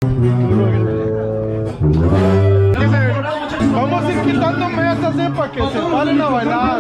Vamos a ir quitando mesas para que se paren a bailar.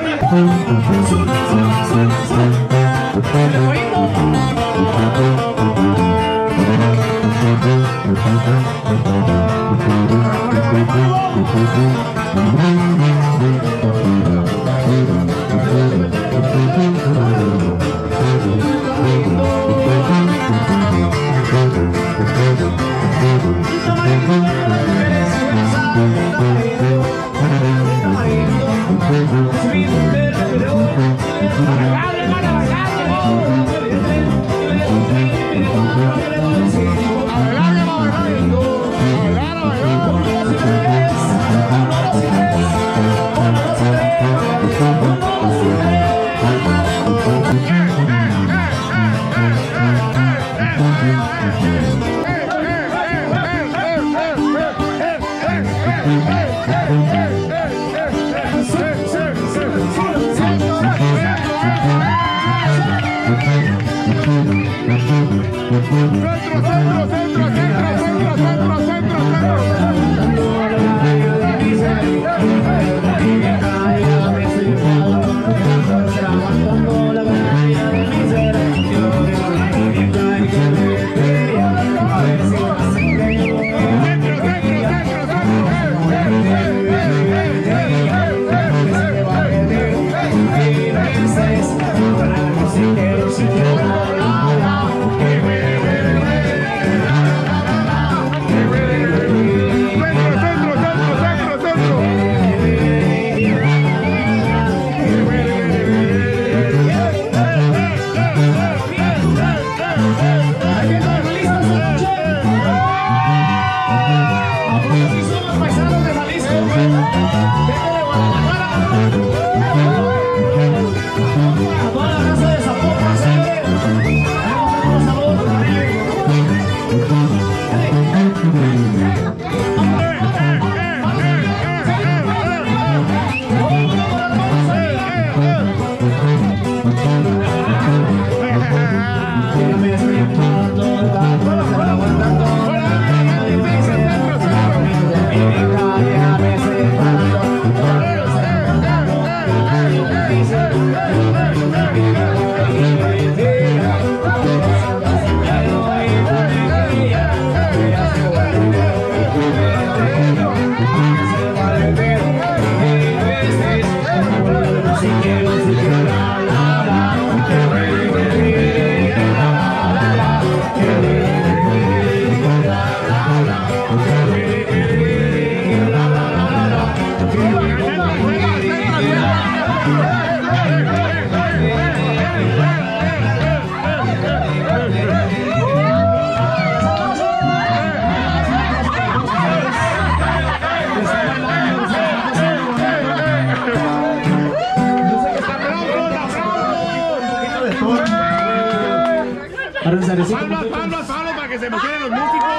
Pablo, para que se emocionen los músicos.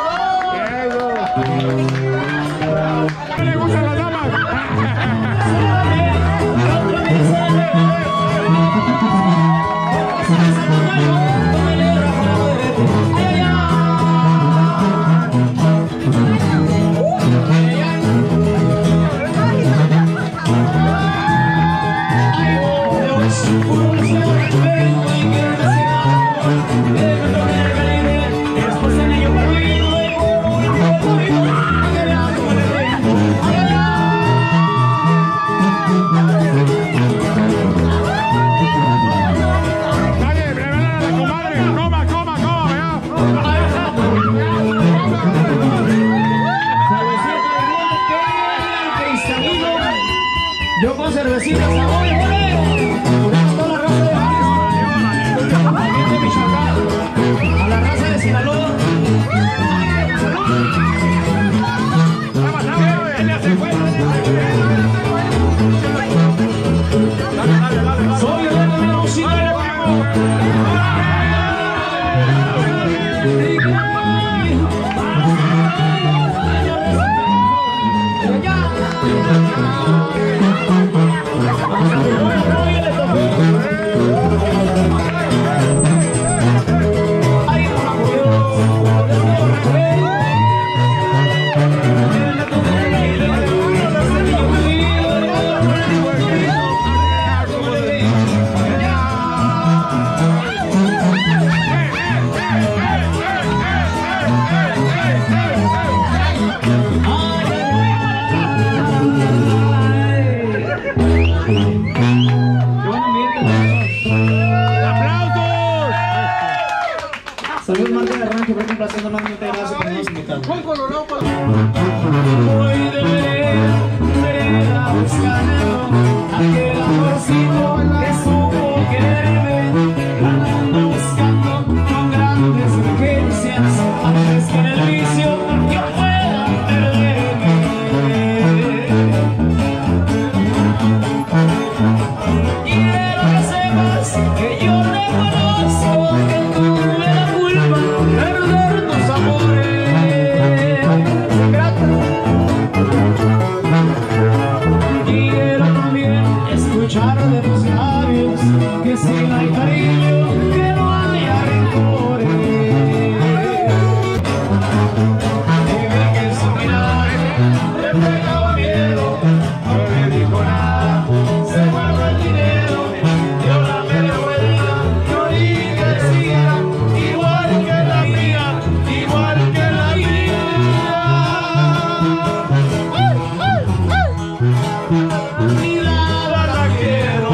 ¿Qué le gustan las damas? Yo con cervecita, oye, a la raza de Sinaloa. Soy el de la música. Ay, Saludos, Marta de Rancho, por complaciendo más. Muchas gracias por habernos invitado. Voy de vereda buscando aquel amorcito que supo quererme, andando buscando con grandes urgencias antes que en el vicio yo pueda perderme. Quiero que sepas que yo reconozco que tuve la culpa de perder tus amores. Quiero también escuchar de tus labios que si no hay cariño, que no haya rencores. Dime que su mirar le pegaba miedo, no le dijo nada, se guardó el dinero, dio la media vuelta, yo oí que decía, igual que la mía, igual que la mía. Ni nada la quiero.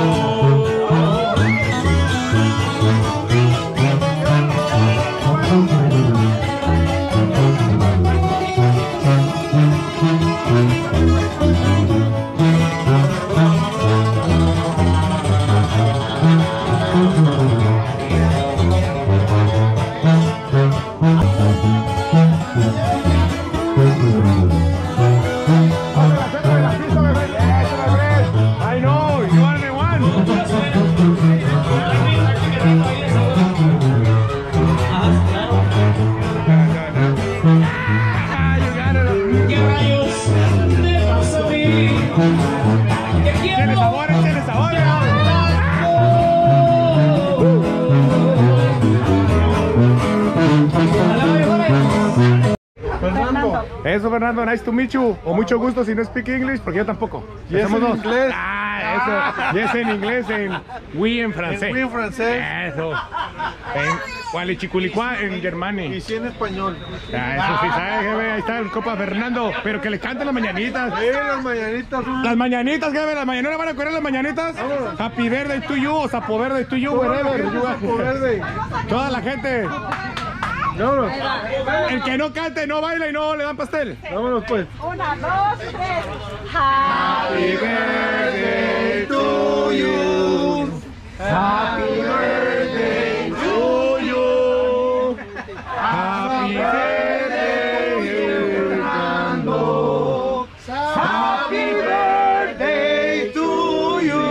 I know, you are the one. ¿Qué rayos me pasa a mí? Que quiero Tiene sabor, tiene sabor. Fernando. Eso, Fernando, nice to meet you. O mucho gusto si no speak English, porque yo tampoco. Yes Hacemos en dos. inglés. Ah, eso. Yes en inglés, en oui en francés. Oui en francés. Eso. En Gualichiculicua en Germany. Y sí en español. Eso sí, ¿sabes, jefe? Ahí está el copa Fernando. Pero que le canten las mañanitas. Las mañanitas. Las mañanitas, jefe. Las mañanitas van a correr las mañanitas. Happy birthday to you, o Sapo Verde to you, wherever. Sapo Verde. Toda la gente. Vámonos. El que no cante, no baila y no le dan pastel. Vámonos pues. 1, 2, 3. Happy birthday to you. Happy birthday to you. Happy birthday, Fernando. Happy birthday to you.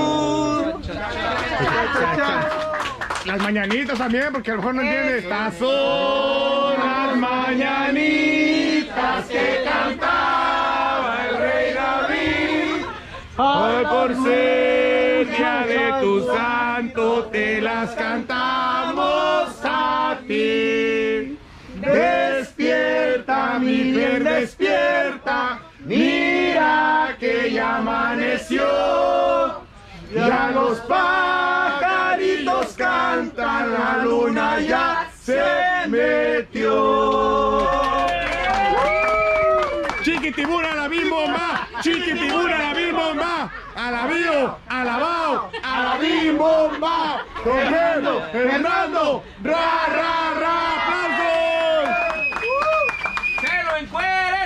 Las mañanitas también, porque a lo mejor no entiende. Estas son las mañanitas que cantaba el rey David. Hoy por ser día de tu santo te las cantamos a ti. Despierta, mi bien, despierta. Mira que ya amaneció. Ya los pajaritos cantan, la luna ya se metió. Chiquitibuna la bimbomba, chiquitibuna la bimbomba, alabío, alabao, alabimbomba, Fernando, Fernando, ra, ra, ra, aplausos. ¡Que lo encueren!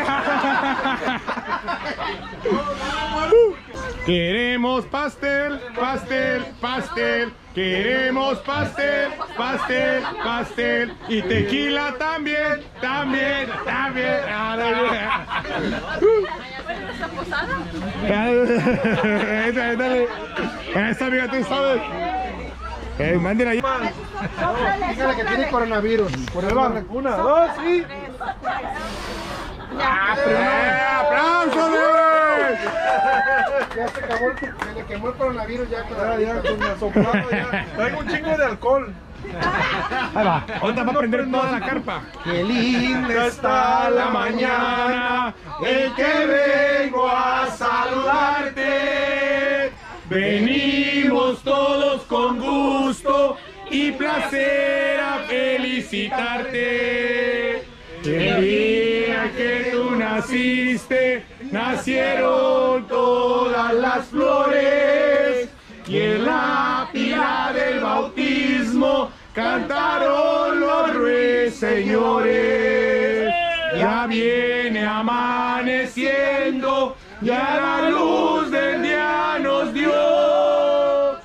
Queremos pastel, pastel, pastel. Queremos pastel, pastel, pastel. Y tequila también, también, también. Esta amiga, tú sabes. Manden ahí. Dígale que tiene coronavirus. Por el bar. 1, 2 y. ¡Aplausos, bebé! Ya se acabó, se le quemó el coronavirus ya con el soplado ya. Traigo un chingo de alcohol. Ahí va. Ahorita va a prender toda la carpa. Qué linda está la mañana en que vengo a saludarte. Venimos todos con gusto y placer a felicitarte. El día que tú naciste, nacieron todas las flores, y en la pila del bautismo cantaron los ruiseñores. Ya viene amaneciendo, ya la luz del día nos dio.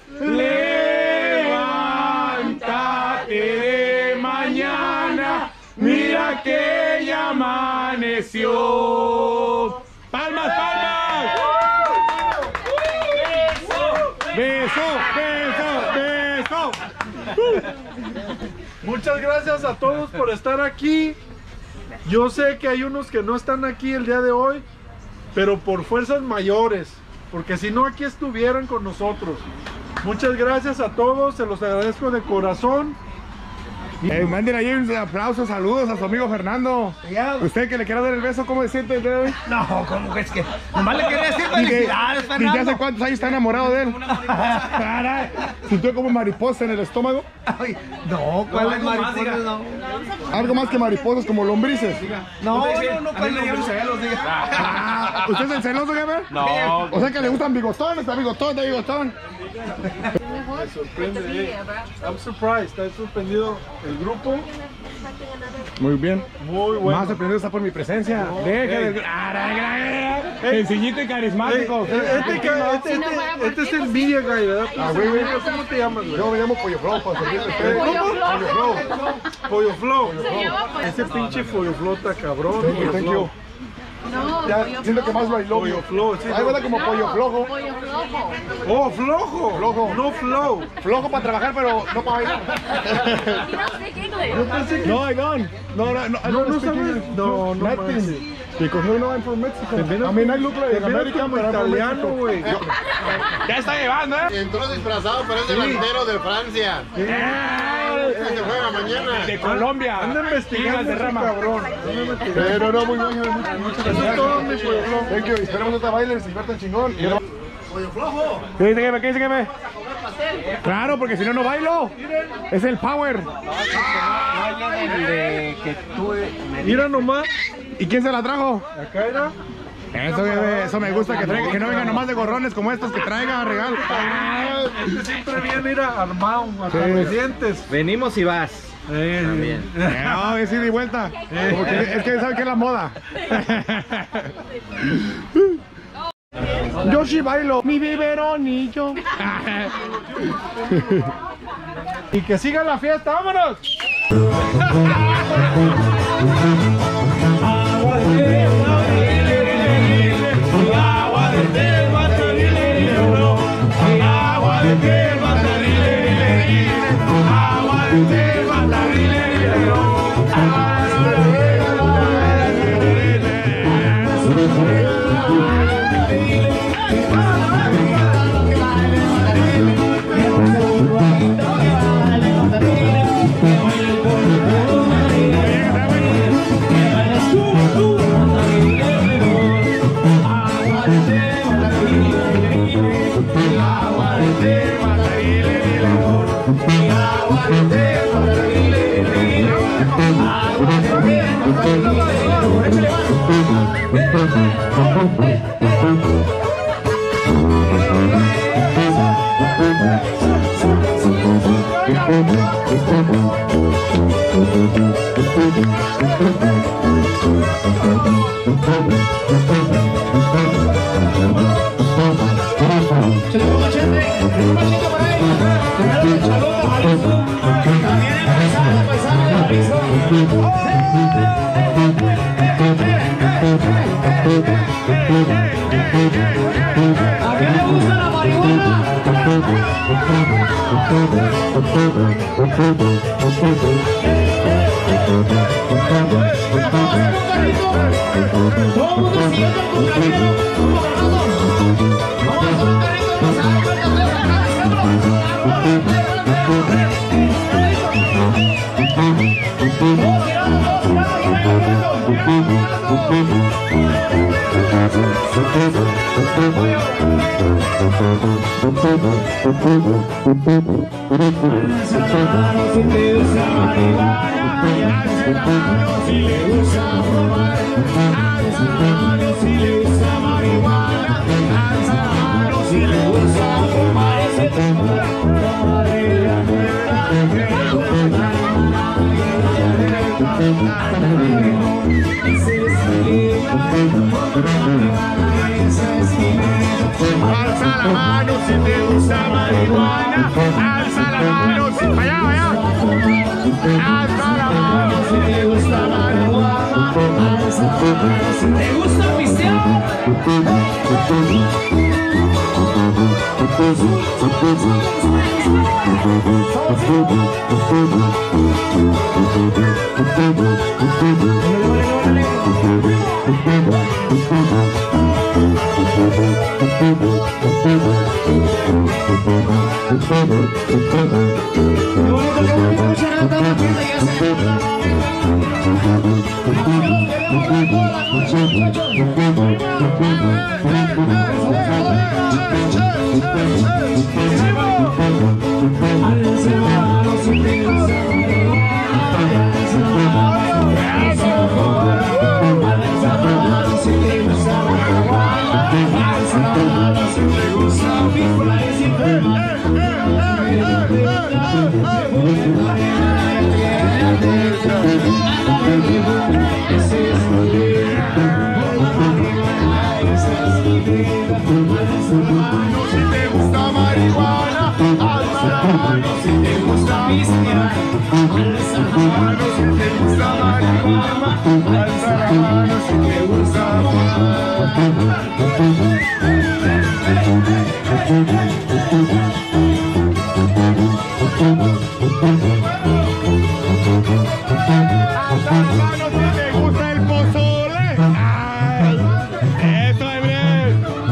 Levántate de mañana, mira que ya amaneció. ¡Palmas, palmas! ¡Beso, beso, beso! Muchas gracias a todos por estar aquí. Yo sé que hay unos que no están aquí el día de hoy, pero por fuerzas mayores, porque si no aquí estuvieran con nosotros. Muchas gracias a todos, se los agradezco de corazón. Manden ahí un aplauso, saludos a su amigo Fernando. Usted que le quiera dar el beso, ¿cómo se siente el día de hoy? No, ¿cómo que es que? Nomás le quería decir felicidades, ¿Y Fernando. ya hace cuántos años está enamorado de él? Caray, ¿sintió como mariposa en el estómago? Ay, no, ¿cuál es mariposa? No, Algo más que mariposas, como lombrices. no, ¿cuál es celos? ¿Usted es el celoso, jefe? No. O sea que le gustan bigotones, está bigotón, está bigotón. Me sorprende, I'm surprised, está sorprendido el grupo. Muy bien. Muy bueno. Más sorprendido está por mi presencia. Deje de... Sencillito y carismático. Este es el media guy, ¿verdad? güey. ¿Cómo te llamas, güey? Yo me llamo Pollo Flow para servirle. Pollo Flow. Ese pinche Pollo Flow está cabrón. Thank you. No, Ya, pollo siento que más lo Pollo bailó. Flow, sí. Ahí huele como pollo flojo. pollo flojo. Oh, flojo. Flojo. No flow. Flojo para trabajar, pero no para bailar. You don't speak English. No, I don't. No, No sabes. No, no nothing. manches. Because no know I'm from Mexico. I mean, I look like an American, como but I'm from italiano, Mexico. güey. Ya está llevando, ¿eh? Entró disfrazado, pero es delantero de Francia. Ese se juega mañana. De Colombia. Anda investigando de ese rama. cabrón. Pero no, muy bien. Muchas Eso es todo, mi gracias. Pollo Flow. Thank you. Esperemos que te bailen, se diviertan chingón. Pollo flojo. ¿Qué dice que me? ¿Qué dice que me? Claro, porque si no, no bailo. Es el power. Mira nomás. ¿Y quién se la trajo? Acá era. Eso me gusta, que no vengan nomás de gorrones como estos, que traigan regalo. Este siempre viene ir armado, hasta los dientes. Venimos y vas. También. No, es ida y vuelta. Porque es que sabe que es la moda. Yo sí bailo. Mi biberonillo. Y que siga la fiesta, vámonos. ¿A qué le gusta la marihuana? Todo el mundo siguiendo el compañero. Vamos a hacer un carrito de masada, si te gusta marihuana, si le gusta fumar, si le gusta marihuana, si le gusta fumar, ese Alza la mano si te gusta marihuana. Alza la mano si... Allá, allá. Alza la mano si te gusta marihuana. Alza la mano si te gusta pistear. Si te gusta marihuana, alza la mano si te gusta pistear. Alza la mano si te gusta marihuana. Alza la mano si te gusta el pozole. Eso es bien.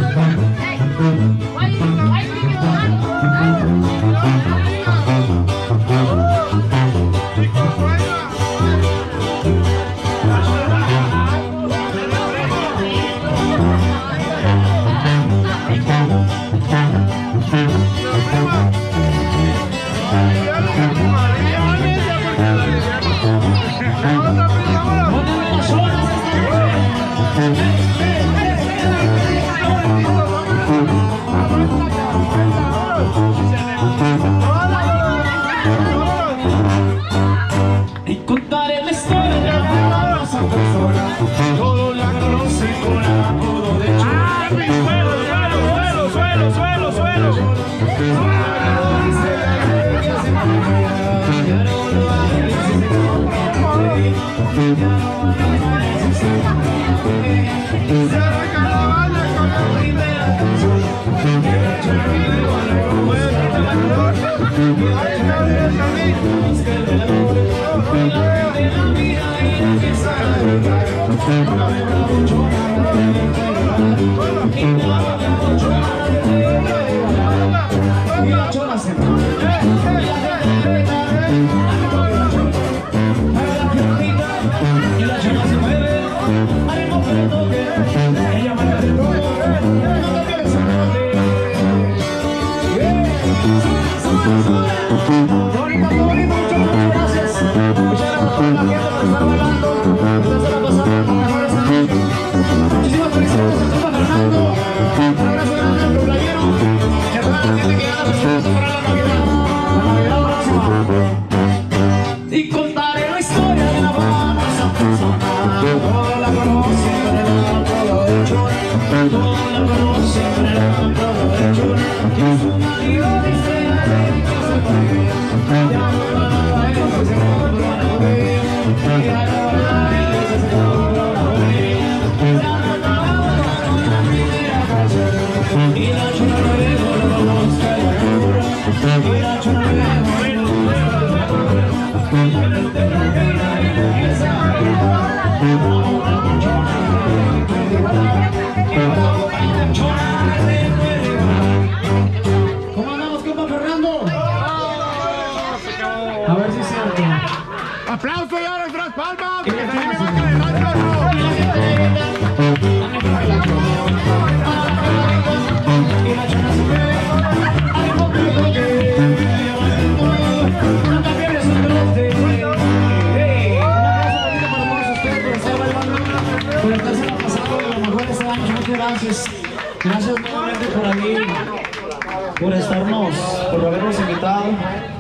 Y contaré la historia de la famosa persona. Todos la conocen con apodo de Chori. Suelo. Y contaré la historia de la famosa persona. Todos la conocen con el apodo de Chori. Todos la conocen con el apodo de Chori. Y su marido dice que se fue. Ya no va a bailar, se compró una botella. Ya no va a bailar, se compró una botella. Ya no va a bailar con la primera canción. Y la chula no llegó, no vamos a caer. Y la chula no llegó. ¿Cómo andamos, compa Fernando? A ver si es cierto. ¡Aplauso ya a nuestras palmas! ¡Que se anime más que el rancho! Gracias nuevamente por habernos invitado.